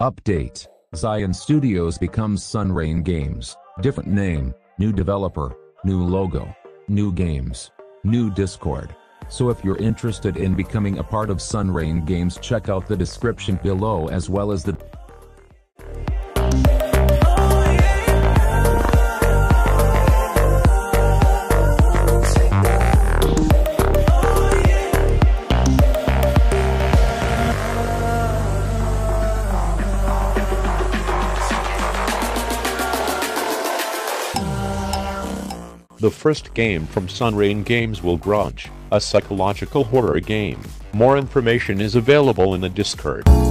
Update. Zion Studios becomes SunRain Games. Different name, new developer, new logo, new games, new Discord. So if you're interested in becoming a part of SunRain Games, check out the description below as well as the The first game from SunRain Games will Grudge, a psychological horror game. More information is available in the Discord.